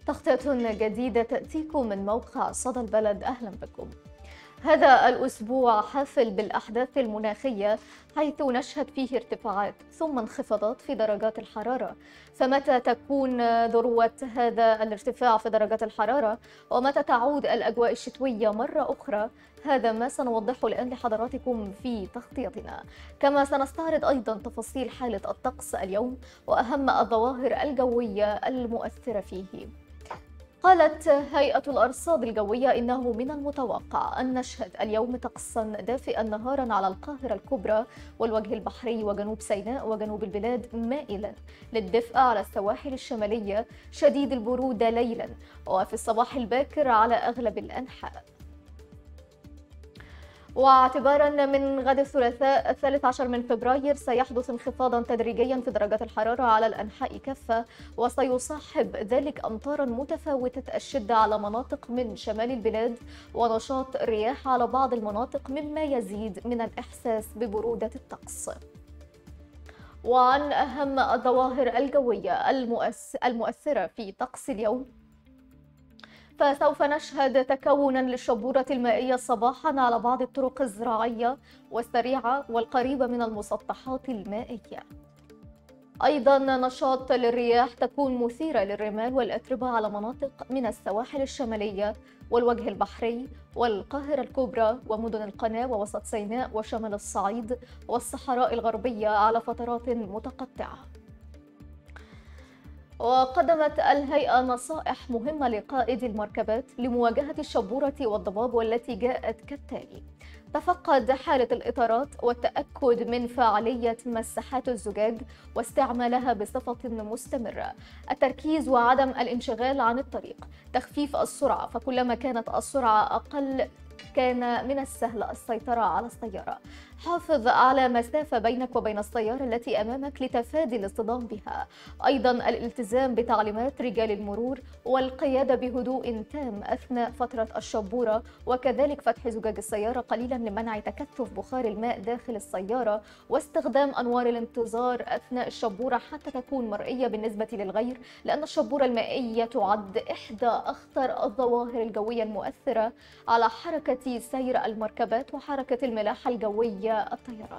تغطية جديدة تأتيكم من موقع صدى البلد. أهلا بكم. هذا الأسبوع حافل بالأحداث المناخية، حيث نشهد فيه ارتفاعات ثم انخفاضات في درجات الحرارة. فمتى تكون ذروة هذا الارتفاع في درجات الحرارة؟ ومتى تعود الأجواء الشتوية مرة أخرى؟ هذا ما سنوضحه الآن لحضراتكم في تغطيتنا. كما سنستعرض أيضا تفاصيل حالة الطقس اليوم وأهم الظواهر الجوية المؤثرة فيه. قالت هيئة الأرصاد الجوية إنه من المتوقع أن نشهد اليوم طقسا دافئا نهارا على القاهرة الكبرى والوجه البحري وجنوب سيناء وجنوب البلاد، مائلا للدفء على السواحل الشمالية، شديد البرودة ليلا، وفي الصباح الباكر على أغلب الأنحاء. واعتبارا من غد الثلاثاء 13 من فبراير سيحدث انخفاضا تدريجيا في درجات الحرارة على الأنحاء كافة، وسيصاحب ذلك أمطارا متفاوتة الشدة على مناطق من شمال البلاد ونشاط رياح على بعض المناطق، مما يزيد من الإحساس ببرودة الطقس. وعن أهم الظواهر الجوية المؤثرة في طقس اليوم، فسوف نشهد تكونا للشبورة المائية صباحا على بعض الطرق الزراعية والسريعة والقريبة من المسطحات المائية. أيضا نشاط للرياح تكون مثيرة للرمال والأتربة على مناطق من السواحل الشمالية والوجه البحري والقاهرة الكبرى ومدن القناة ووسط سيناء وشمال الصعيد والصحراء الغربية على فترات متقطعة. وقدمت الهيئة نصائح مهمة لقائدي المركبات لمواجهة الشبورة والضباب، والتي جاءت كالتالي: تفقد حالة الإطارات والتأكد من فعالية مساحات الزجاج واستعمالها بصفة مستمرة، التركيز وعدم الانشغال عن الطريق، تخفيف السرعة، فكلما كانت السرعة أقل كان من السهل السيطرة على السيارة، حافظ على مسافة بينك وبين السيارة التي أمامك لتفادي الاصطدام بها، أيضا الالتزام بتعليمات رجال المرور والقيادة بهدوء تام أثناء فترة الشبورة، وكذلك فتح زجاج السيارة قليلا لمنع تكثف بخار الماء داخل السيارة، واستخدام أنوار الانتظار أثناء الشبورة حتى تكون مرئية بالنسبة للغير، لأن الشبورة المائية تعد إحدى أخطر الظواهر الجوية المؤثرة على حركة سير المركبات وحركة الملاحة الجوية الطيران.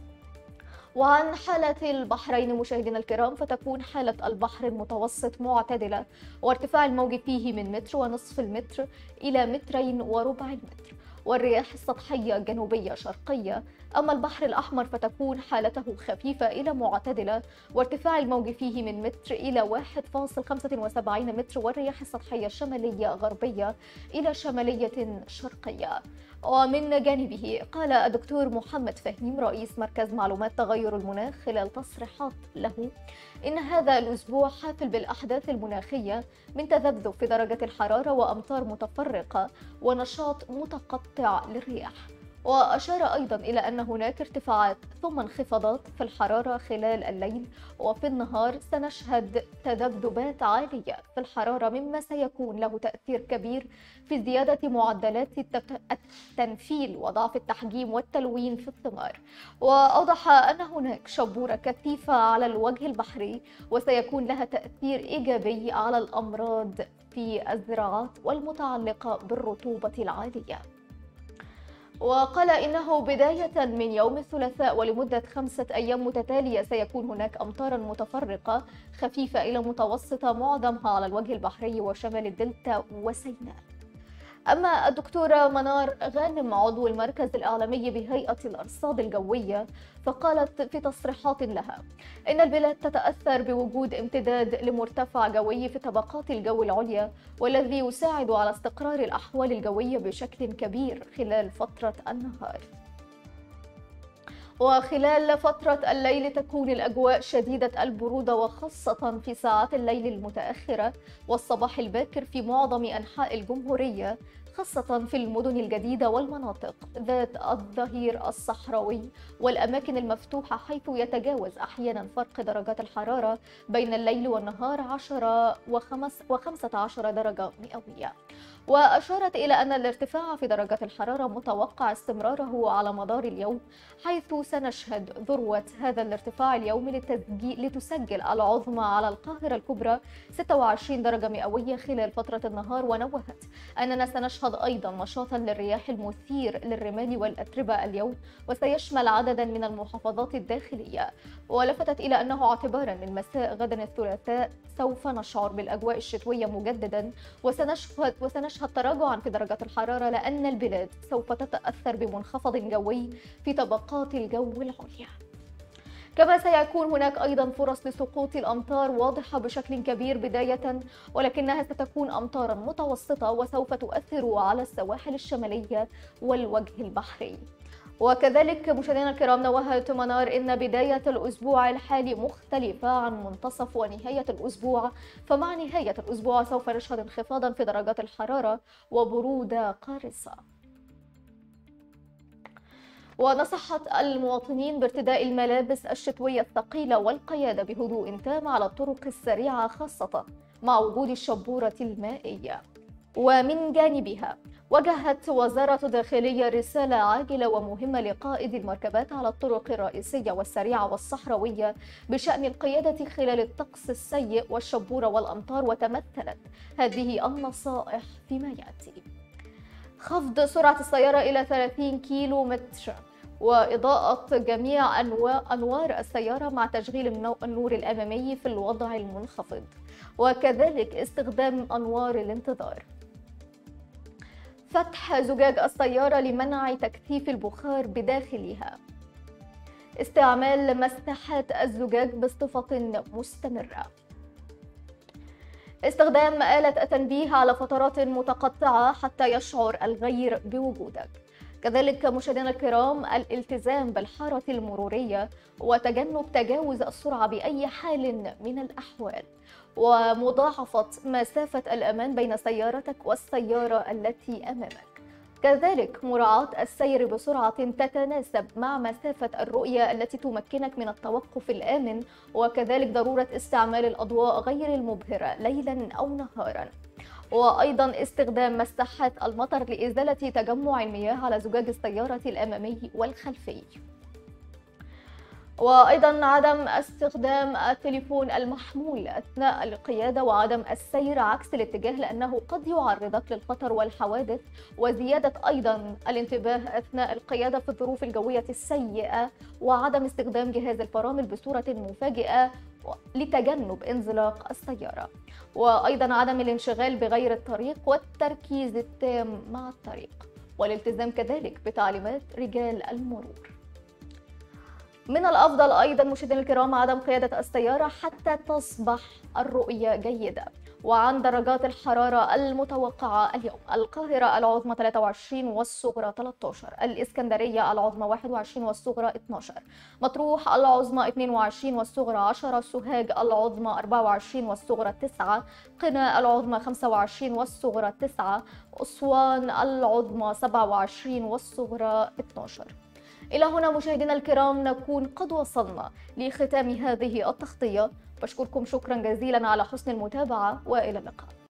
وعن حالة البحرين مشاهدينا الكرام، فتكون حالة البحر المتوسط معتدلة، وارتفاع الموج فيه من 1.5 متر إلى 2.25 متر، والرياح السطحية جنوبية شرقية. أما البحر الأحمر فتكون حالته خفيفة إلى معتدلة، وارتفاع الموج فيه من متر إلى 1.75 متر، والرياح السطحية شمالية غربية إلى شمالية شرقية. ومن جانبه قال الدكتور محمد فهيم رئيس مركز معلومات تغير المناخ خلال تصريحات له إن هذا الأسبوع حافل بالأحداث المناخية من تذبذب في درجة الحرارة وأمطار متفرقة ونشاط متقطع للرياح. وأشار أيضا إلى أن هناك ارتفاعات ثم انخفاضات في الحرارة خلال الليل، وفي النهار سنشهد تذبذبات عالية في الحرارة، مما سيكون له تأثير كبير في زيادة معدلات التنفيل وضعف التحجيم والتلوين في الثمار. وأوضح أن هناك شبورة كثيفة على الوجه البحري، وسيكون لها تأثير إيجابي على الأمراض في الزراعات والمتعلقة بالرطوبة العالية. وقال إنه بداية من يوم الثلاثاء ولمدة 5 أيام متتالية سيكون هناك أمطار متفرقة خفيفة إلى متوسطة، معظمها على الوجه البحري وشمال الدلتا وسيناء. أما الدكتورة منار غانم عضو المركز الإعلامي بهيئة الأرصاد الجوية، فقالت في تصريحات لها إن البلاد تتأثر بوجود امتداد لمرتفع جوي في طبقات الجو العليا، والذي يساعد على استقرار الأحوال الجوية بشكل كبير خلال فترة النهار. وخلال فترة الليل تكون الأجواء شديدة البرودة، وخاصة في ساعات الليل المتأخرة والصباح الباكر في معظم أنحاء الجمهورية، خاصة في المدن الجديدة والمناطق ذات الظهير الصحراوي والأماكن المفتوحة، حيث يتجاوز أحيانا فرق درجات الحرارة بين الليل والنهار 10 و15 درجة مئوية. وأشارت إلى أن الارتفاع في درجات الحرارة متوقع استمراره على مدار اليوم، حيث سنشهد ذروة هذا الارتفاع اليومي لتسجل العظمى على القاهرة الكبرى 26 درجة مئوية خلال فترة النهار. ونوهت أننا سنشهد أيضا نشاطا للرياح المثير للرمال والأتربة اليوم، وسيشمل عددا من المحافظات الداخلية. ولفتت إلى أنه اعتبارا من مساء غدا الثلاثاء سوف نشعر بالأجواء الشتوية مجددا، وسنشهد تراجعا في درجات الحرارة، لأن البلاد سوف تتأثر بمنخفض جوي في طبقات الجو العليا. كما سيكون هناك أيضا فرص لسقوط الأمطار واضحة بشكل كبير بداية، ولكنها ستكون أمطارا متوسطة وسوف تؤثر على السواحل الشمالية والوجه البحري. وكذلك مشاهدينا الكرام، نوهت منار إن بداية الأسبوع الحالي مختلفة عن منتصف ونهاية الأسبوع، فمع نهاية الأسبوع سوف نشهد انخفاضا في درجات الحرارة وبرودة قارصة. ونصحت المواطنين بارتداء الملابس الشتوية الثقيلة والقيادة بهدوء تام على الطرق السريعة، خاصة مع وجود الشبورة المائية. ومن جانبها وجهت وزارة الداخلية رسالة عاجلة ومهمة لقائد المركبات على الطرق الرئيسية والسريعة والصحراوية بشأن القيادة خلال الطقس السيء والشبورة والأمطار، وتمثلت هذه النصائح فيما يأتي: خفض سرعة السيارة إلى 30 كيلو متر، وإضاءة جميع أنوار السيارة مع تشغيل النور الأمامي في الوضع المنخفض، وكذلك استخدام أنوار الانتظار، فتح زجاج السيارة لمنع تكثيف البخار بداخلها، استعمال مساحات الزجاج بصفة مستمرة، استخدام آلة التنبيه على فترات متقطعة حتى يشعر الغير بوجودك. كذلك مشاهدينا الكرام، الالتزام بالحارة المرورية وتجنب تجاوز السرعة بأي حال من الأحوال، ومضاعفة مسافة الأمان بين سيارتك والسيارة التي أمامك. كذلك مراعاة السير بسرعة تتناسب مع مسافة الرؤية التي تمكنك من التوقف الآمن، وكذلك ضرورة استعمال الأضواء غير المبهرة ليلا أو نهارا، وأيضا استخدام مساحات المطر لإزالة تجمع المياه على زجاج السيارة الأمامي والخلفي. وأيضا عدم استخدام التليفون المحمول أثناء القيادة وعدم السير عكس الاتجاه، لأنه قد يعرضك للخطر والحوادث، وزيادة أيضا الانتباه أثناء القيادة في الظروف الجوية السيئة، وعدم استخدام جهاز الفرامل بصورة مفاجئة لتجنب انزلاق السيارة، وأيضا عدم الانشغال بغير الطريق والتركيز التام مع الطريق، والالتزام كذلك بتعليمات رجال المرور. من الأفضل أيضا مشاهدينا الكرام عدم قيادة السيارة حتى تصبح الرؤية جيدة. وعن درجات الحرارة المتوقعة اليوم: القاهرة العظمى 23 والصغرى 13، الإسكندرية العظمى 21 والصغرى 12، مطروح العظمى 22 والصغرى 10، سوهاج العظمى 24 والصغرى 9، قنا العظمى 25 والصغرى 9، أسوان العظمى 27 والصغرى 12. إلى هنا مشاهدينا الكرام نكون قد وصلنا لختام هذه التغطية. بشكركم شكرا جزيلا على حسن المتابعة، وإلى اللقاء.